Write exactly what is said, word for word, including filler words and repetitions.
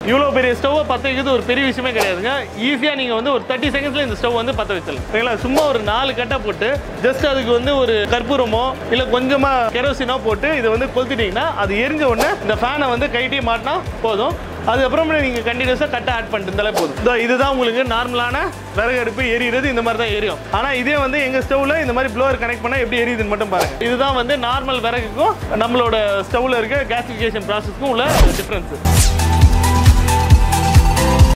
இவ்வளோ பெரிய ஸ்டவ்வை பற்ற வைக்கிறது ஒரு பெரிய விஷயமே கிடையாதுங்க. ஈஸியாக நீங்கள் வந்து ஒரு தேர்ட்டி செகண்ட்ஸில் இந்த ஸ்டவ் வந்து பற்ற வச்சிடலாம். சரிங்களா? சும்மா ஒரு நாலு கட்டை போட்டு ஜஸ்ட் அதுக்கு வந்து ஒரு கற்பூரமோ இல்லை கொஞ்சமாக கெரோசினோ போட்டு இதை வந்து கொளுத்திட்டிங்கன்னா அது எரிஞ்ச உடனே இந்த ஃபேனை வந்து கைட்டி மாட்டினா போதும். அதுக்கப்புறம் நீங்கள் கண்டினியூஸாக கட்டை ஆட் பண்ணிட்டு இருந்தாலே போதும். இதோ இதுதான் உங்களுக்கு நார்மலான விறகு அடுப்பு எரியுறது. இந்த மாதிரி தான் எரியும். ஆனால் இதே வந்து எங்கள் ஸ்டவ்வில் இந்த மாதிரி ப்ளோவர் கனெக்ட் பண்ணால் எப்படி எரியுதுன்னு மட்டும் பாருங்கள். இதுதான் வந்து நார்மல் விறகுக்கும் நம்மளோட ஸ்டவ்வில் இருக்க கேசிஃபிகேஷன் ப்ராசஸ்க்கும் உள்ள டிஃப்ரென்ஸு.